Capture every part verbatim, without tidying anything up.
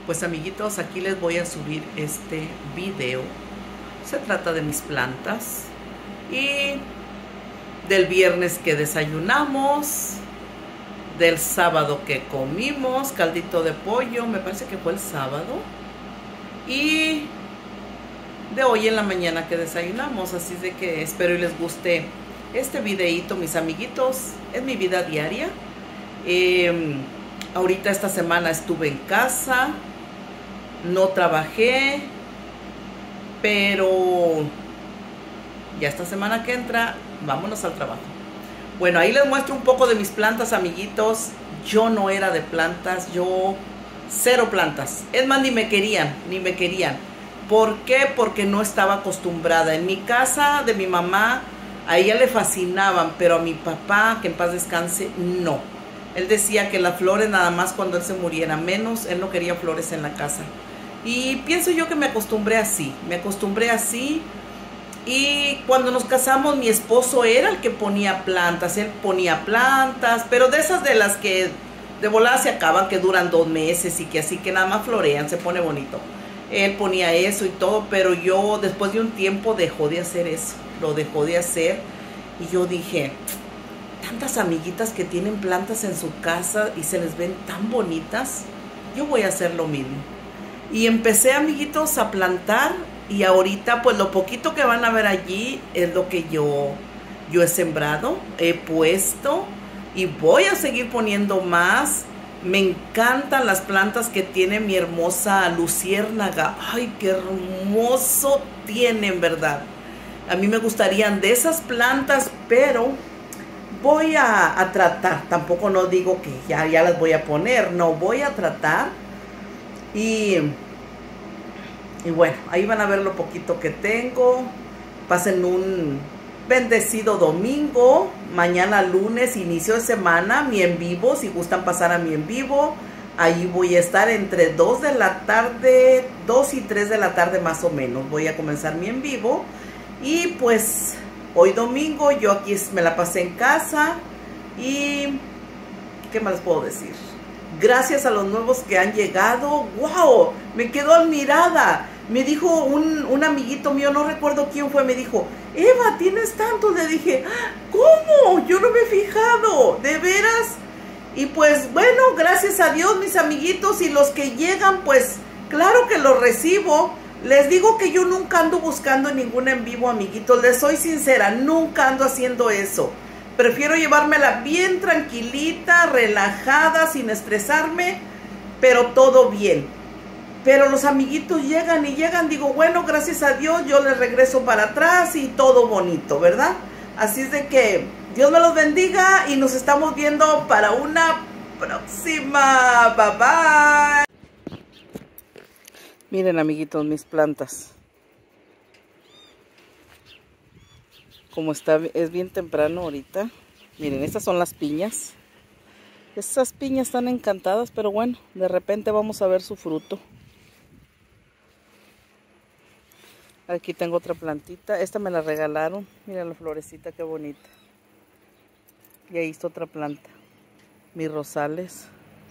Pues amiguitos, aquí les voy a subir este video. Se trata de mis plantas y del viernes que desayunamos, del sábado que comimos caldito de pollo, me parece que fue el sábado, y de hoy en la mañana que desayunamos. Así de que espero y les guste este videito, mis amiguitos. Es mi vida diaria. eh, ahorita esta semana estuve en casa, no trabajé, pero ya esta semana que entra vámonos al trabajo. Bueno, ahí les muestro un poco de mis plantas, amiguitos. Yo no era de plantas, yo cero plantas. Es más, ni me querían, ni me querían. ¿Por qué? Porque no estaba acostumbrada. En mi casa de mi mamá, a ella le fascinaban, pero a mi papá, que en paz descanse, no. Él decía que las flores nada más cuando él se muriera, menos él no quería flores en la casa. Y pienso yo que me acostumbré así, me acostumbré así. Y cuando nos casamos, mi esposo era el que ponía plantas, él ponía plantas, pero de esas de las que de volada se acaban, que duran dos meses y que así que nada más florean, se pone bonito. Él ponía eso y todo, pero yo después de un tiempo dejó de hacer eso, lo dejó de hacer. Y yo dije, tantas amiguitas que tienen plantas en su casa y se les ven tan bonitas, yo voy a hacer lo mismo. Y empecé, amiguitos, a plantar. Y ahorita pues lo poquito que van a ver allí es lo que yo, yo he sembrado, he puesto y voy a seguir poniendo más. Me encantan las plantas que tiene mi hermosa luciérnaga. Ay, qué hermoso tienen, ¿verdad? A mí me gustarían de esas plantas, pero voy a, a tratar. Tampoco no digo que ya, ya las voy a poner, no, voy a tratar. Y... Y bueno, ahí van a ver lo poquito que tengo. Pasen un bendecido domingo. Mañana lunes, inicio de semana, mi en vivo. Si gustan pasar a mi en vivo, ahí voy a estar entre dos de la tarde, dos y tres de la tarde más o menos. Voy a comenzar mi en vivo. Y pues hoy domingo yo aquí me la pasé en casa. Y ¿qué más puedo decir? Gracias a los nuevos que han llegado. ¡Wow! Me quedo admirada. Me dijo un, un amiguito mío, no recuerdo quién fue, me dijo, Eva, ¿tienes tanto? Le dije, ¿cómo? Yo no me he fijado, ¿de veras? Y pues bueno, gracias a Dios, mis amiguitos, y los que llegan, pues claro que los recibo. Les digo que yo nunca ando buscando ningún en vivo, amiguitos. Les soy sincera, nunca ando haciendo eso. Prefiero llevármela bien tranquilita, relajada, sin estresarme, pero todo bien. Pero los amiguitos llegan y llegan, digo, bueno, gracias a Dios, yo les regreso para atrás y todo bonito, ¿verdad? Así es de que Dios me los bendiga y nos estamos viendo para una próxima. Bye, bye. Miren, amiguitos, mis plantas. Como está, es bien temprano ahorita. Miren, estas son las piñas. Estas piñas están encantadas, pero bueno, de repente vamos a ver su fruto. Aquí tengo otra plantita. Esta me la regalaron. Miren la florecita, qué bonita. Y ahí está otra planta. Mis rosales.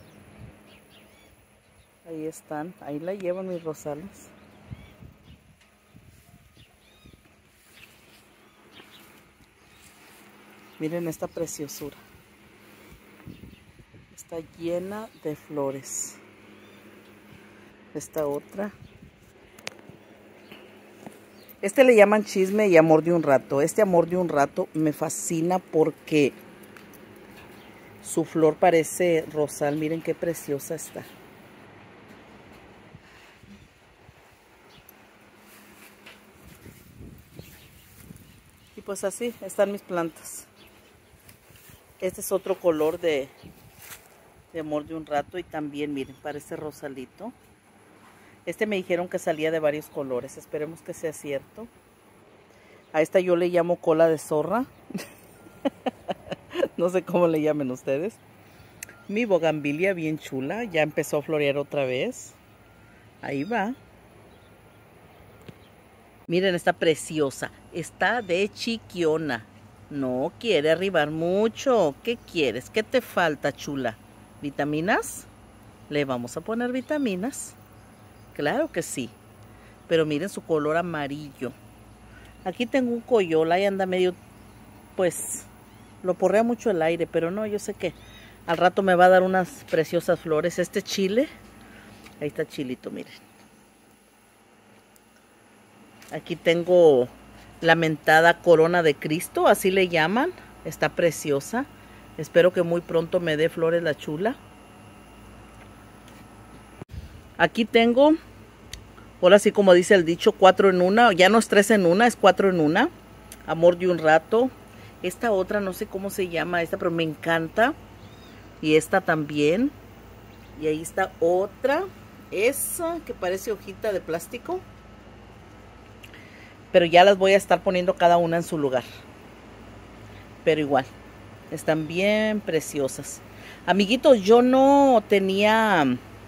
Ahí están. Ahí la llevan mis rosales. Miren esta preciosura. Está llena de flores. Esta otra. Este le llaman chisme y amor de un rato. Este amor de un rato me fascina porque su flor parece rosal. Miren qué preciosa está. Y pues así están mis plantas. Este es otro color de, de amor de un rato y también, miren, parece rosalito. Este me dijeron que salía de varios colores, esperemos que sea cierto. A esta yo le llamo cola de zorra. No sé cómo le llamen ustedes. Mi bogambilia bien chula, ya empezó a florear otra vez. Ahí va. Miren, está preciosa, está de chiquiona. No quiere arribar mucho. ¿Qué quieres? ¿Qué te falta, chula? ¿Vitaminas? Le vamos a poner vitaminas. Claro que sí. Pero miren su color amarillo. Aquí tengo un coyol, ahí anda medio, pues, lo porrea mucho el aire, pero no, yo sé que al rato me va a dar unas preciosas flores. Este chile, ahí está chilito, miren. Aquí tengo la mentada corona de Cristo, así le llaman. Está preciosa. Espero que muy pronto me dé flores la chula. Aquí tengo, ahora sí como dice el dicho, cuatro en una. Ya no es tres en una, es cuatro en una. Amor de un rato. Esta otra no sé cómo se llama esta, pero me encanta. Y esta también. Y ahí está otra. Esa que parece hojita de plástico. Pero ya las voy a estar poniendo cada una en su lugar. Pero igual, están bien preciosas. Amiguitos, yo no tenía...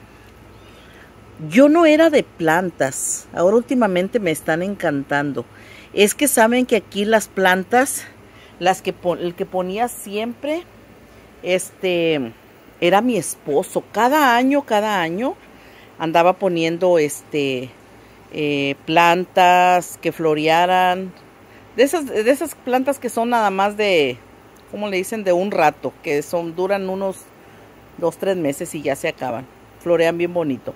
Yo no era de plantas. Ahora últimamente me están encantando. Es que saben que aquí las plantas, las que el que ponía siempre, este, era mi esposo. Cada año, cada año, andaba poniendo, este... Eh, plantas que florearan, de esas, de esas plantas que son nada más de, ¿cómo le dicen? De un rato, que son, duran unos dos, tres meses y ya se acaban, florean bien bonito.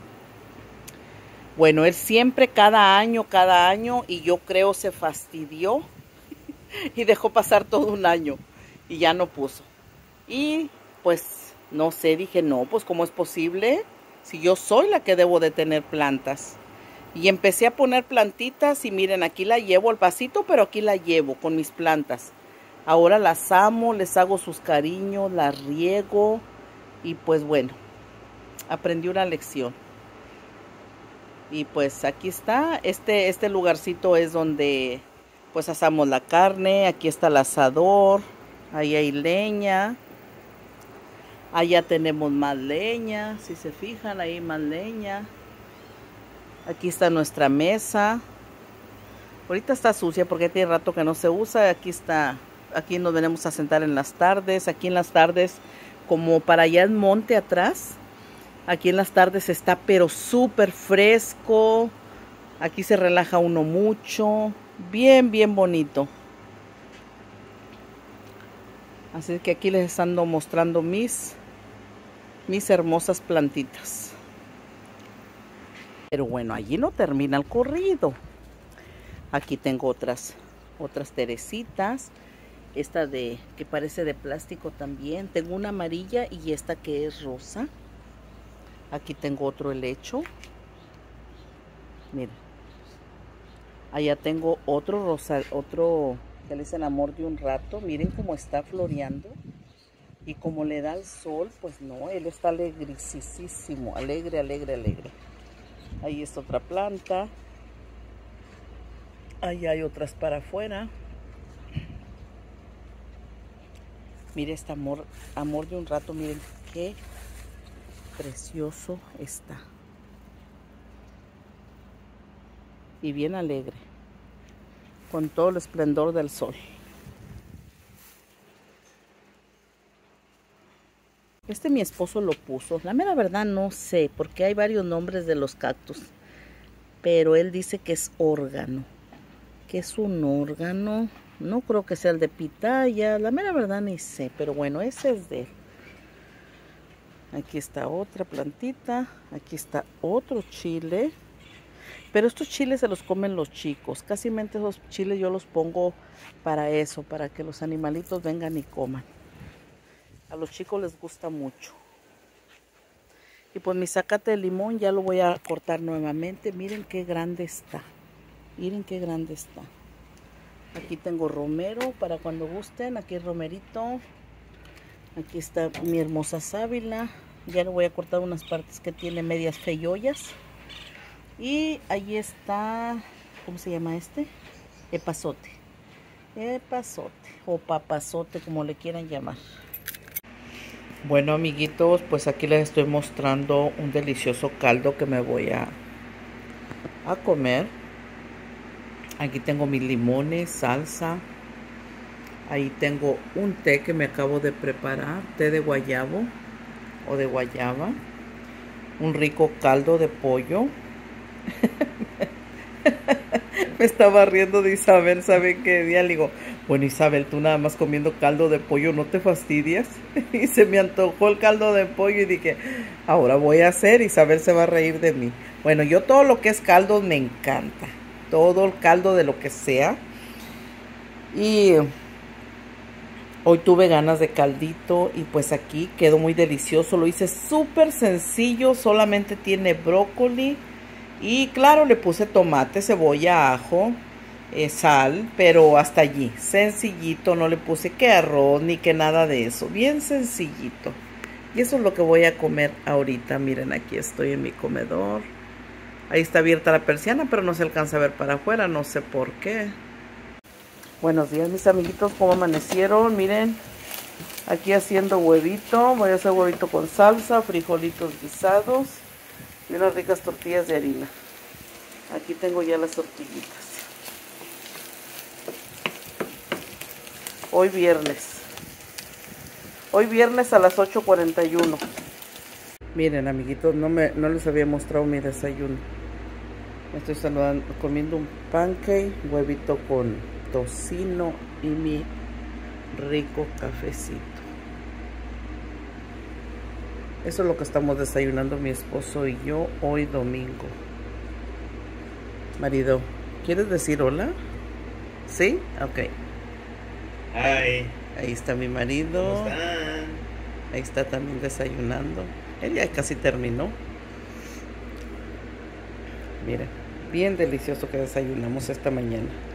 Bueno, él siempre cada año, cada año, y yo creo se fastidió y dejó pasar todo un año y ya no puso. Y pues no sé, dije no, pues ¿cómo es posible? Si yo soy la que debo de tener plantas. Y empecé a poner plantitas y miren, aquí la llevo al pasito, pero aquí la llevo con mis plantas. Ahora las amo, les hago sus cariños, las riego y pues bueno, aprendí una lección. Y pues aquí está, este, este lugarcito es donde pues asamos la carne, aquí está el asador, ahí hay leña. Allá tenemos más leña, si se fijan, ahí hay más leña. Aquí está nuestra mesa. Ahorita está sucia porque tiene rato que no se usa. Aquí está, aquí nos venimos a sentar en las tardes. Aquí en las tardes, como para allá el monte atrás, aquí en las tardes está pero súper fresco. Aquí se relaja uno mucho. Bien, bien bonito. Así que aquí les ando mostrando mis, mis hermosas plantitas. Pero bueno, allí no termina el corrido. Aquí tengo otras, otras teresitas. Esta de que parece de plástico también. Tengo una amarilla y esta que es rosa. Aquí tengo otro helecho. Miren. Allá tengo otro rosa, otro que le dicen amor de un rato. Miren cómo está floreando. Y como le da el sol, pues no, él está alegrisísimo. Alegre, alegre, alegre. Ahí está otra planta. Ahí hay otras para afuera. Mire este amor, amor de un rato. Miren qué precioso está. Y bien alegre. Con todo el esplendor del sol. Este mi esposo lo puso. La mera verdad no sé, porque hay varios nombres de los cactus. Pero él dice que es órgano. Que es un órgano. No creo que sea el de pitaya. La mera verdad ni sé. Pero bueno, ese es de él. Aquí está otra plantita. Aquí está otro chile. Pero estos chiles se los comen los chicos. Casi mente esos chiles yo los pongo para eso. Para que los animalitos vengan y coman. A los chicos les gusta mucho. Y pues mi zacate de limón ya lo voy a cortar nuevamente. Miren qué grande está. Miren qué grande está. Aquí tengo romero para cuando gusten. Aquí el romerito. Aquí está mi hermosa sábila. Ya le voy a cortar unas partes que tiene medias feyollas. Y ahí está, ¿cómo se llama este? Epazote. Epazote o papazote, como le quieran llamar. Bueno, amiguitos, pues aquí les estoy mostrando un delicioso caldo que me voy a, a comer. Aquí tengo mis limones, salsa. Ahí tengo un té que me acabo de preparar, té de guayabo o de guayaba. un rico caldo de pollo. Me estaba riendo de Isabel, ¿saben qué día? Le digo, bueno, Isabel, tú nada más comiendo caldo de pollo, ¿no te fastidias? Y se me antojó el caldo de pollo y dije, ahora voy a hacer, Isabel se va a reír de mí. Bueno, yo todo lo que es caldo me encanta, todo el caldo de lo que sea. Y hoy tuve ganas de caldito y pues aquí quedó muy delicioso, lo hice súper sencillo, solamente tiene brócoli. Y claro, le puse tomate, cebolla, ajo, eh, sal, pero hasta allí, sencillito, no le puse que arroz ni que nada de eso, bien sencillito. Y eso es lo que voy a comer ahorita. Miren, aquí estoy en mi comedor. Ahí está abierta la persiana, pero no se alcanza a ver para afuera, no sé por qué. Buenos días, mis amiguitos, ¿cómo amanecieron? Miren, aquí haciendo huevito, voy a hacer huevito con salsa, frijolitos guisados y unas ricas tortillas de harina. Aquí tengo ya las tortillitas. Hoy viernes. Hoy viernes a las ocho cuarenta y uno. Miren, amiguitos, no, me, no les había mostrado mi desayuno. Me estoy saludando, comiendo un pancake, huevito con tocino y mi rico cafecito. Eso es lo que estamos desayunando mi esposo y yo hoy domingo. Marido, ¿quieres decir hola? ¿Sí? Ok. Hi. Ahí está mi marido. ¿Cómo están? Ahí está también desayunando. Él ya casi terminó. Miren, bien delicioso que desayunamos esta mañana.